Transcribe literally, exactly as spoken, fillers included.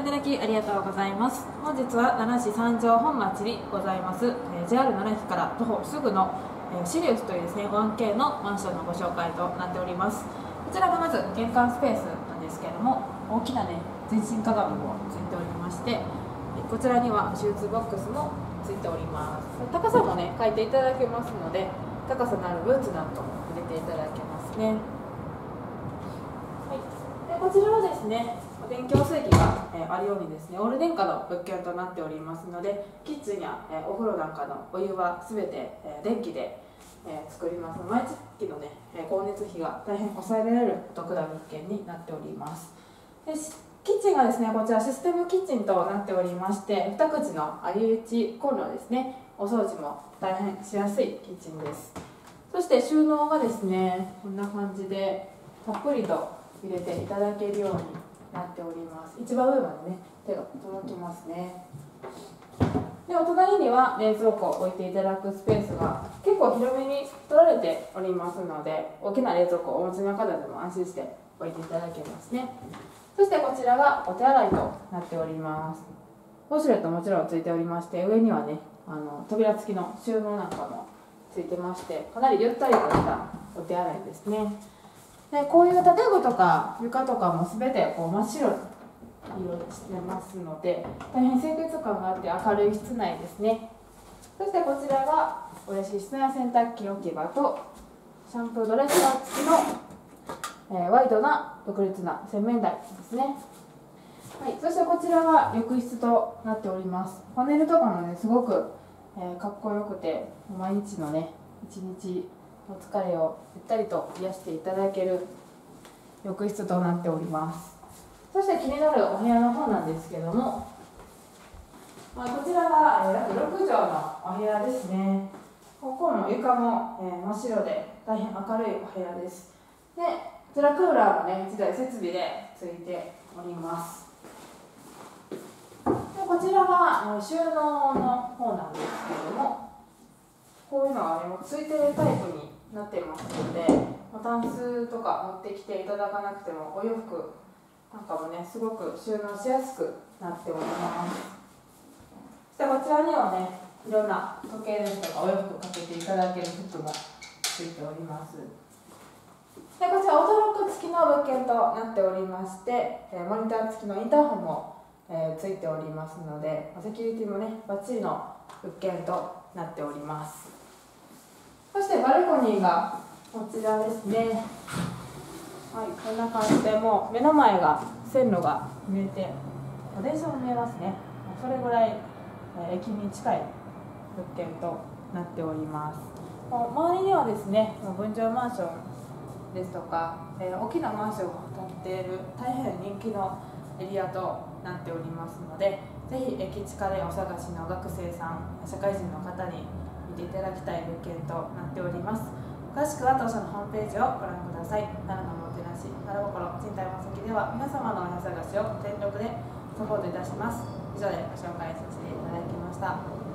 覧いただきありがとうございます。本日は奈良市三条本町にございます、えー、ジェイアール 奈良駅から徒歩すぐの、えー、シリウスというですね ワンケー のマンションのご紹介となっております。こちらがまず玄関スペースなんですけれども、大きなね全身鏡もついておりまして、こちらには手術ボックスもついております。高さもね書いていただけますので、高さのあるブーツなんかも入れていただけますね。はい、でこちらはですね電気水器が、えー、あるようにですねオール電化の物件となっておりますので、キッチンや、えー、お風呂なんかのお湯はすべて、えー、電気で、えー、作ります。毎月のね、えー、光熱費が大変抑えられるお得な物件になっております。でキッチンがですねこちらシステムキッチンとなっておりまして、に口の相打ちコンロですね、お掃除も大変しやすいキッチンです。そして収納がですねこんな感じでたっぷりと入れていただけるようになっております。一番上までね手が届きますね。でお隣には冷蔵庫を置いていただくスペースが結構広めに取られておりますので、大きな冷蔵庫をお持ちの方でも安心して置いていただけますね。そしてこちらがお手洗いとなっております。ウォシュレットもちろんついておりまして、上にはねあの扉付きの収納なんかもついてまして、かなりゆったりとしたお手洗いですね。でこういう建具とか床とかも全てこう真っ白に色してますので、大変清潔感があって明るい室内ですね。そしてこちらが嬉しい室内洗濯機置き場とシャンプードレッサー付きの、えー、ワイドな独立な洗面台ですね。はい、そしてこちらが浴室となっております。パネルとかもねすごく、えー、かっこよくて、毎日のね一日お疲れをゆったりと癒していただける浴室となっております。そして気になるお部屋の方なんですけども、まあ、こちらが約ろく畳のお部屋ですね。ここも床も真っ白で大変明るいお部屋です。でこちらクーラーもねいちだい設備でついております。でこちらが収納の方なんですけども、こういうのがねついてるタイプになってますので、タンスとか持ってきていただかなくてもお洋服なんかもねすごく収納しやすくなっております。そしてこちらにはねいろんな時計ですとかお洋服かけていただける服もついております。でこちらオートロック付きの物件となっておりまして、モニター付きのインターホンも、えー、ついておりますので、セキュリティもねバッチリの物件となっております。そしてバルコニーがこちらですね。はい、こんな感じでもう目の前が線路が見えて、電車も見えますね。それぐらい、えー、駅に近い物件となっております。周りにはですね分譲マンションですとか、えー、大きなマンションを建っている大変人気のエリアとなっておりますので、ぜひ駅近でお探しの学生さん、社会人の方に見ていただきたい物件となっております。詳しくは当社のホームページをご覧ください。奈良のもてなし、奈良心賃貸間崎では皆様のお部屋探しを全力でサポートいたします。以上でご紹介させていただきました。